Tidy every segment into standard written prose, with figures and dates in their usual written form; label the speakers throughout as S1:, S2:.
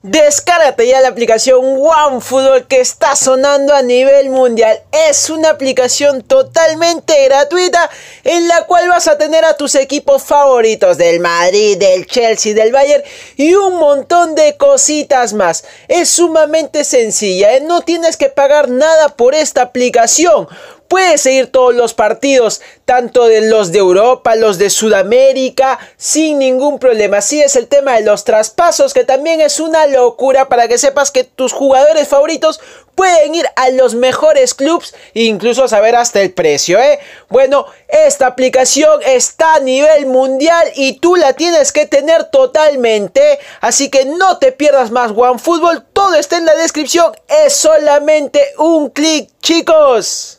S1: Descárgate ya la aplicación OneFootball que está sonando a nivel mundial. Es una aplicación totalmente gratuita en la cual vas a tener a tus equipos favoritos del Madrid, del Chelsea, del Bayern y un montón de cositas más. Es sumamente sencilla, no tienes que pagar nada por esta aplicación. Puedes seguir todos los partidos, tanto de los de Europa, los de Sudamérica, sin ningún problema. Así es el tema de los traspasos, que también es una locura para que sepas que tus jugadores favoritos pueden ir a los mejores clubes e incluso saber hasta el precio, Bueno, esta aplicación está a nivel mundial y tú la tienes que tener totalmente. Así que no te pierdas más OneFootball. Todo está en la descripción. Es solamente un clic, chicos.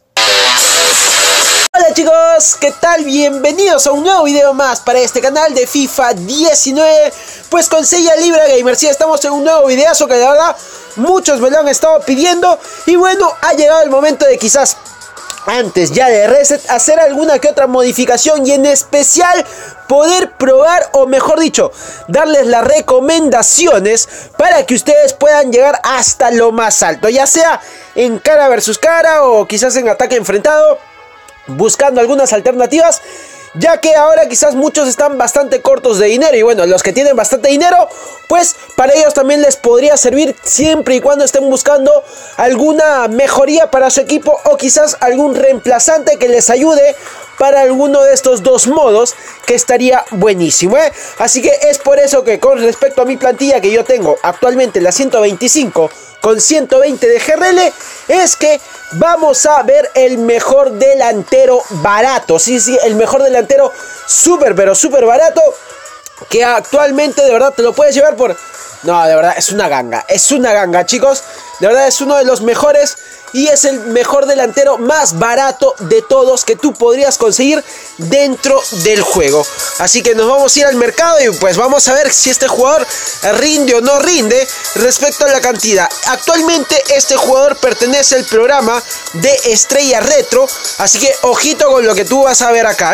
S1: Hola chicos, ¿qué tal? Bienvenidos a un nuevo video más para este canal de FIFA 19. Pues con Sella Libra Gamer, sí, estamos en un nuevo videazo que la verdad muchos me lo han estado pidiendo. Y bueno, ha llegado el momento de quizás antes ya de reset hacer alguna que otra modificación y en especial poder probar, o mejor dicho, darles las recomendaciones para que ustedes puedan llegar hasta lo más alto, ya sea en cara versus cara o quizás en ataque enfrentado, buscando algunas alternativas, ya que ahora quizás muchos están bastante cortos de dinero. Y bueno, los que tienen bastante dinero, pues para ellos también les podría servir, siempre y cuando estén buscando alguna mejoría para su equipo o quizás algún reemplazante que les ayude para alguno de estos dos modos, que estaría buenísimo, Así que es por eso que con respecto a mi plantilla, que yo tengo actualmente la 125 con 120 de GRL, es que vamos a ver el mejor delantero barato. Sí, el mejor delantero súper, pero súper barato, que actualmente de verdad te lo puedes llevar por... No, de verdad es una ganga, chicos. De verdad es uno de los mejores y es el mejor delantero más barato de todos que tú podrías conseguir dentro del juego. Así que nos vamos a ir al mercado y pues vamos a ver si este jugador rinde o no rinde respecto a la cantidad. Actualmente este jugador pertenece al programa de Estrella Retro, así que ojito con lo que tú vas a ver acá,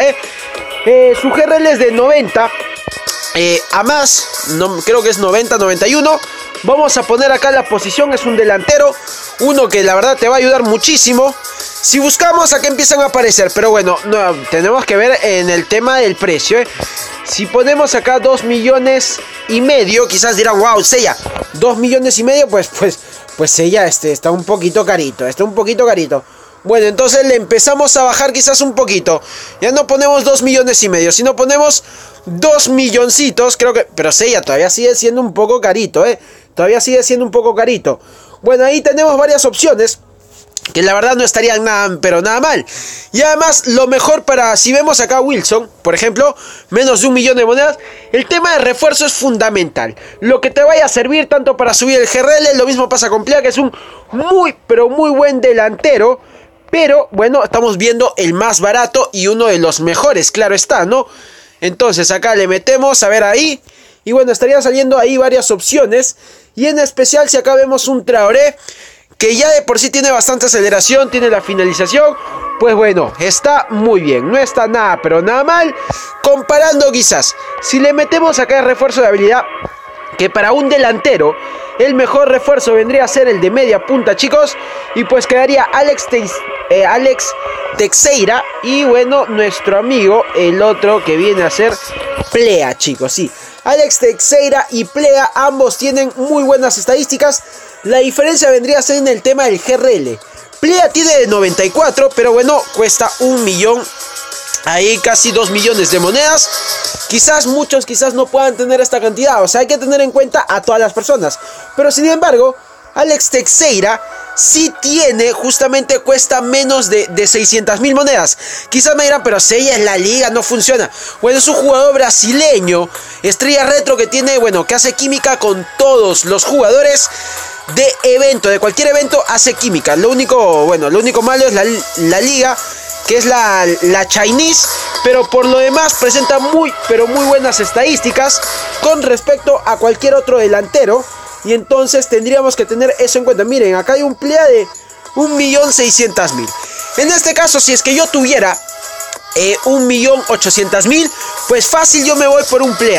S1: Su GRL es de 90. A más, no, creo que es 90-91. Vamos a poner acá la posición. Es un delantero, uno que la verdad te va a ayudar muchísimo. Si buscamos, acá empiezan a aparecer, pero bueno, no, tenemos que ver en el tema del precio, Si ponemos acá 2,5 millones, quizás dirán, wow, Sella, 2,5 millones, pues Sella está un poquito carito, Bueno, entonces le empezamos a bajar quizás un poquito. Ya no ponemos 2,5 millones, sino ponemos 2 milloncitos, creo que... Pero Sella todavía sigue siendo un poco carito, Bueno, ahí tenemos varias opciones que la verdad no estarían nada mal. Y además, lo mejor para... Si vemos acá Wilson, por ejemplo, menos de 1 millón de monedas, el tema de refuerzo es fundamental. Lo que te vaya a servir tanto para subir el GRL, lo mismo pasa con Plea, que es un muy, pero muy buen delantero. Pero, bueno, estamos viendo el más barato y uno de los mejores, claro está, ¿no? Entonces, acá le metemos, a ver ahí. Y bueno, estaría saliendo ahí varias opciones. Y en especial, si acá vemos un Traoré, que ya de por sí tiene bastante aceleración, tiene la finalización, pues bueno, está muy bien. No está nada, pero nada mal. Comparando quizás, si le metemos acá el refuerzo de habilidad, que para un delantero el mejor refuerzo vendría a ser el de media punta, chicos. Y pues quedaría Alex Teixeira y bueno, nuestro amigo, el otro que viene a ser Plea, chicos, sí. Alex Teixeira y Plea, ambos tienen muy buenas estadísticas. La diferencia vendría a ser en el tema del GRL. Plea tiene de 94, pero bueno, cuesta 1 millón. Ahí casi 2 millones de monedas. Quizás muchos no puedan tener esta cantidad. O sea, hay que tener en cuenta a todas las personas. Pero sin embargo, Alex Teixeira sí tiene, justamente cuesta menos de 600.000 monedas. Quizás me dirán, pero Sella es la liga, no funciona. Bueno, es un jugador brasileño, Estrella Retro, que tiene, bueno, que hace química con todos los jugadores de evento, de cualquier evento hace química. Lo único malo es la liga, que es la Chinese, pero por lo demás presenta muy, pero muy buenas estadísticas con respecto a cualquier otro delantero. Y entonces tendríamos que tener eso en cuenta. Miren, acá hay un Plea de 1.600.000. En este caso, si es que yo tuviera 1.800.000, pues fácil yo me voy por un Plea.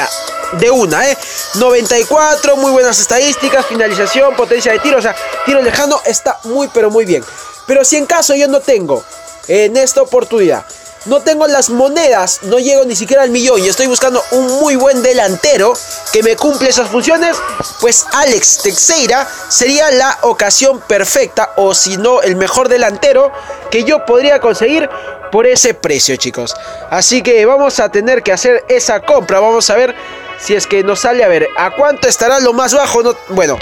S1: de una, 94, muy buenas estadísticas, finalización, potencia de tiro, o sea, tiro lejano está muy pero muy bien. Pero si en caso yo no tengo, en esta oportunidad, no tengo las monedas, no llego ni siquiera al millón y estoy buscando un muy buen delantero que me cumple esas funciones, pues Alex Teixeira sería la ocasión perfecta, o si no el mejor delantero que yo podría conseguir por ese precio, chicos. Así que vamos a tener que hacer esa compra. Vamos a ver si es que nos sale, a ver, ¿a cuánto estará lo más bajo? No, bueno,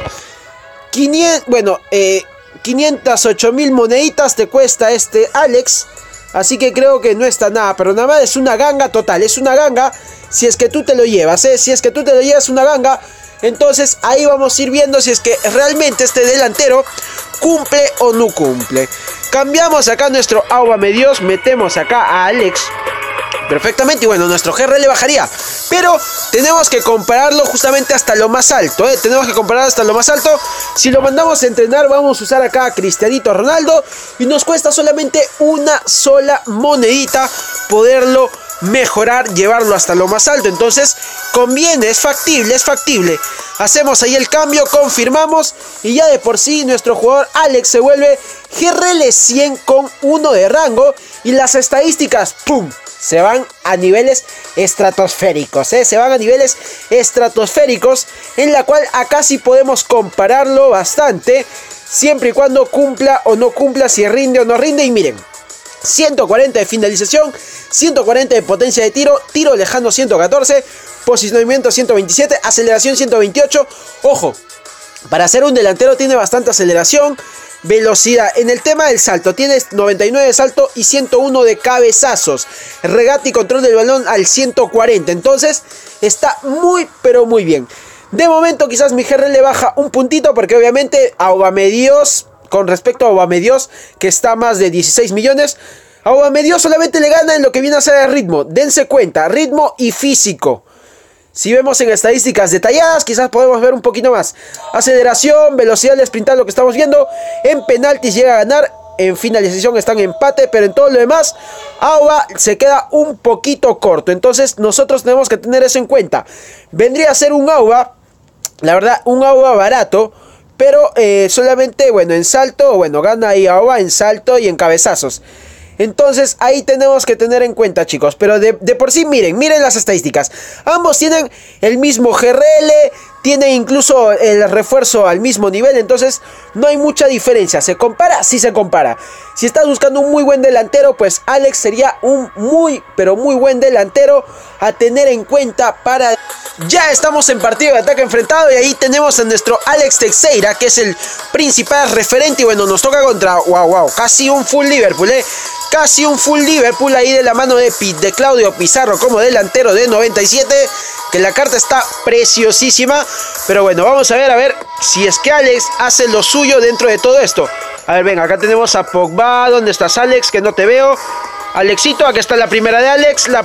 S1: 508.000 moneditas te cuesta este Alex. Así que creo que no está nada, pero nada más es una ganga total, es una ganga si es que tú te lo llevas, si es que tú te lo llevas una ganga. Entonces ahí vamos a ir viendo si es que realmente este delantero cumple o no cumple. Cambiamos acá nuestro Aubameyang, metemos acá a Alex perfectamente y bueno, nuestro GR le bajaría, pero tenemos que compararlo justamente hasta lo más alto, tenemos que comparar hasta lo más alto. Si lo mandamos a entrenar, vamos a usar acá a Cristianito Ronaldo y nos cuesta solamente una sola monedita poderlo mejorar, llevarlo hasta lo más alto. Entonces conviene, es factible, es factible. Hacemos ahí el cambio, confirmamos y ya de por sí nuestro jugador Alex se vuelve GRL 100 con 1 de rango y las estadísticas, ¡pum!, se van a niveles estratosféricos, se van a niveles estratosféricos, en la cual acá sí podemos compararlo bastante, siempre y cuando cumpla o no cumpla, si rinde o no rinde. Y miren, 140 de finalización, 140 de potencia de tiro, tiro lejano 114, posicionamiento 127, aceleración 128, ojo, para ser un delantero tiene bastante aceleración, velocidad. En el tema del salto, tiene 99 de salto y 101 de cabezazos. Regate y control del balón al 140. Entonces está muy pero muy bien. De momento quizás mi GR le baja un puntito porque obviamente Aubameyang, con respecto a Aubameyang, que está más de 16 millones, Aubameyang solamente le gana en lo que viene a ser el ritmo. Dense cuenta, ritmo y físico. Si vemos en estadísticas detalladas, quizás podemos ver un poquito más. Aceleración, velocidad de sprintar, lo que estamos viendo. En penaltis llega a ganar. En finalización están en empate. Pero en todo lo demás, Auba se queda un poquito corto. Entonces nosotros tenemos que tener eso en cuenta. Vendría a ser un Auba, la verdad, un Auba barato. Pero solamente, bueno, en salto, bueno, gana ahí Auba en salto y en cabezazos. Entonces ahí tenemos que tener en cuenta, chicos. Pero de por sí, miren las estadísticas. Ambos tienen el mismo GRL, tienen incluso el refuerzo al mismo nivel. Entonces no hay mucha diferencia. ¿Se compara? Sí se compara. Si estás buscando un muy buen delantero, pues Alex sería un muy, pero muy buen delantero a tener en cuenta para... Ya estamos en partido de ataque enfrentado y ahí tenemos a nuestro Alex Teixeira, que es el principal referente. Y bueno, nos toca contra, wow, casi un full Liverpool, casi un full Liverpool ahí de la mano de Claudio Pizarro como delantero de 97, que la carta está preciosísima. Pero bueno, vamos a ver si es que Alex hace lo suyo dentro de todo esto. A ver, venga, acá tenemos a Pogba. ¿Dónde estás, Alex? Que no te veo. Alexito, aquí está la primera de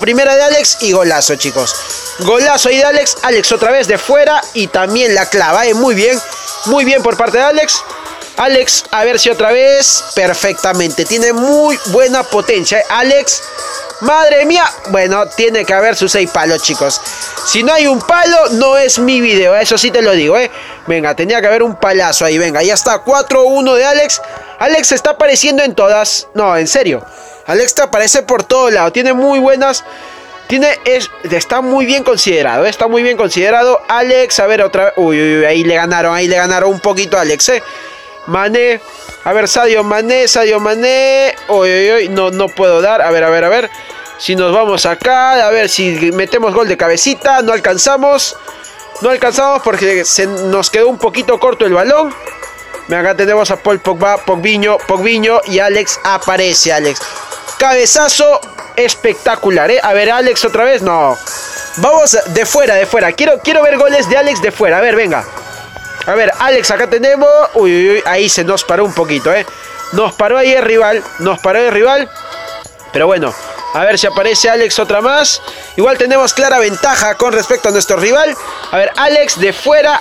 S1: Alex y golazo, chicos. Golazo ahí de Alex. Alex otra vez de fuera y también la clava, muy bien por parte de Alex. Alex, a ver si otra vez, perfectamente, tiene muy buena potencia, Alex. Madre mía, bueno, tiene que haber sus 6 palos, chicos. Si no hay un palo, no es mi video, eso sí te lo digo, Venga, tenía que haber un palazo ahí, venga, ya está, 4-1 de Alex. Alex se está apareciendo en todas, no, en serio. Alex te aparece por todo lado, tiene muy buenas... Está muy bien considerado, está muy bien considerado. Alex, a ver otra vez. Uy, ahí le ganaron un poquito a Alex, Mané, a ver, Sadio Mané. Uy, no puedo dar, a ver. Si nos vamos acá, a ver si metemos gol de cabecita. No alcanzamos porque se nos quedó un poquito corto el balón. Acá tenemos a Paul Pogba, Pogbiño y Alex aparece, Alex. Cabezazo espectacular, A ver, Alex otra vez, no. Vamos de fuera. Quiero ver goles de Alex de fuera. A ver, venga. A ver, Alex, acá tenemos. Uy, ahí se nos paró un poquito, Nos paró ahí el rival. Pero bueno, a ver si aparece Alex otra más. Igual tenemos clara ventaja con respecto a nuestro rival. A ver, Alex de fuera.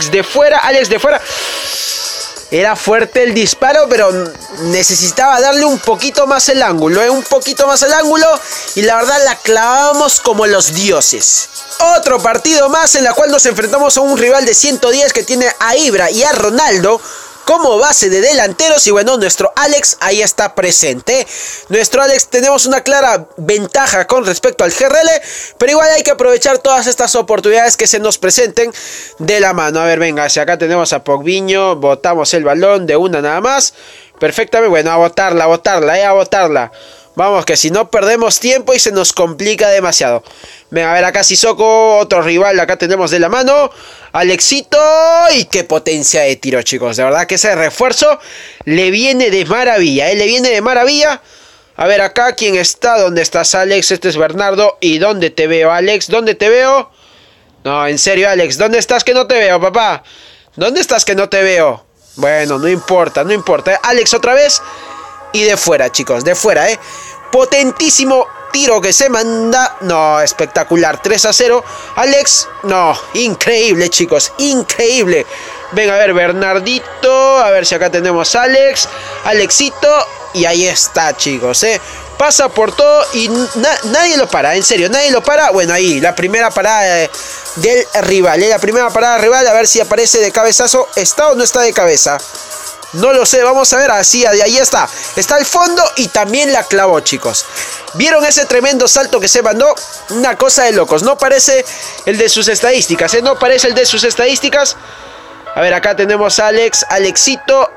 S1: Era fuerte el disparo, pero necesitaba darle un poquito más el ángulo, un poquito más el ángulo. Y la verdad la clavamos como los dioses. Otro partido más en la cual nos enfrentamos a un rival de 110 que tiene a Ibra y a Ronaldo como base de delanteros. Y bueno, nuestro Alex ahí está presente. Nuestro Alex tenemos una clara ventaja con respecto al GRL, pero igual hay que aprovechar todas estas oportunidades que se nos presenten de la mano. A ver, venga, si acá tenemos a Pogbiño, botamos el balón de una nada más. Perfectamente, bueno, a botarla, a botarla. Vamos, que si no perdemos tiempo y se nos complica demasiado. Venga, a ver, acá Sissoko, otro rival, acá tenemos de la mano. Alexito, y qué potencia de tiro, chicos. De verdad que ese refuerzo le viene de maravilla, le viene de maravilla. A ver, acá, ¿quién está? ¿Dónde estás, Alex? Este es Bernardo. ¿Y dónde te veo, Alex? ¿Dónde te veo? No, en serio, Alex, ¿dónde estás que no te veo, papá? ¿Dónde estás que no te veo? Bueno, no importa, no importa. Alex otra vez. Y de fuera, chicos, de fuera, potentísimo tiro que se manda. No, espectacular, 3-0. Alex, no, increíble, chicos, increíble. Venga, a ver, Bernardito. A ver si acá tenemos a Alex. Alexito. Y ahí está, chicos, pasa por todo y nadie lo para, en serio, nadie lo para. Bueno, ahí, la primera parada del rival, la primera parada del rival. A ver si aparece de cabezazo. ¿Está o no está de cabeza? No lo sé, vamos a ver, así, ahí está. Está al fondo y también la clavó, chicos. ¿Vieron ese tremendo salto que se mandó? Una cosa de locos. No parece el de sus estadísticas, no parece el de sus estadísticas. A ver, acá tenemos a Alex, Alexito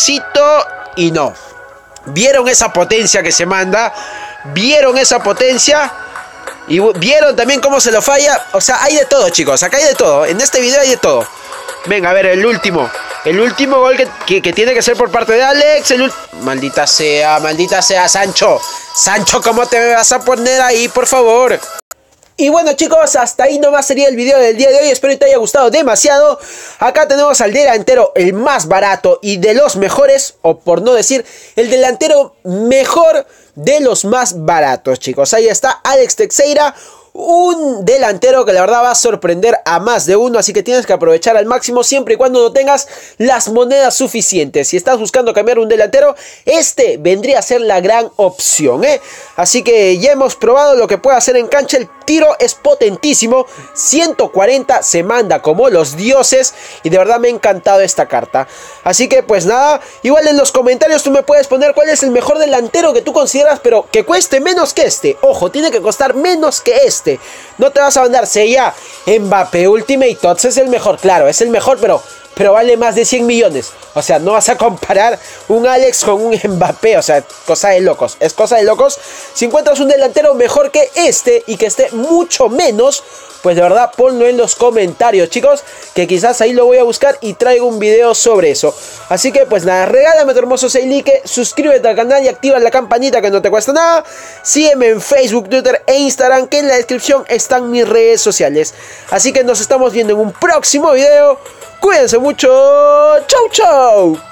S1: y no. ¿Vieron esa potencia que se manda? ¿Vieron esa potencia? Y vieron también cómo se lo falla. O sea, hay de todo, chicos, acá hay de todo. En este video hay de todo. Venga, a ver, el último gol que tiene que ser por parte de Alex. Maldita sea, Sancho. Sancho, ¿cómo te vas a poner ahí, por favor? Y bueno, chicos, hasta ahí nomás sería el video del día de hoy. Espero que te haya gustado demasiado. Acá tenemos al delantero, el más barato y de los mejores, o por no decir, el delantero mejor de los más baratos, chicos. Ahí está Alex Teixeira. Un delantero que la verdad va a sorprender a más de uno, así que tienes que aprovechar al máximo siempre y cuando no tengas las monedas suficientes. Si estás buscando cambiar un delantero, este vendría a ser la gran opción, Así que ya hemos probado lo que puede hacer en cancha. El tiro es potentísimo, 140, se manda como los dioses y de verdad me ha encantado esta carta. Así que pues nada, igual en los comentarios tú me puedes poner cuál es el mejor delantero que tú consideras, pero que cueste menos que este. Ojo, tiene que costar menos que este. No te vas a mandar ya Mbappé Ultimate Tots es el mejor, claro, es el mejor, pero vale más de 100 millones. O sea, no vas a comparar un Alex con un Mbappé. O sea, cosa de locos. Es cosa de locos. Si encuentras un delantero mejor que este y que esté mucho menos, pues de verdad ponlo en los comentarios, chicos, que quizás ahí lo voy a buscar y traigo un video sobre eso. Así que pues nada, regálame tu hermoso like, suscríbete al canal y activa la campanita que no te cuesta nada. Sígueme en Facebook, Twitter e Instagram, que en la descripción están mis redes sociales. Así que nos estamos viendo en un próximo video. Cuídense mucho. Chau, chau.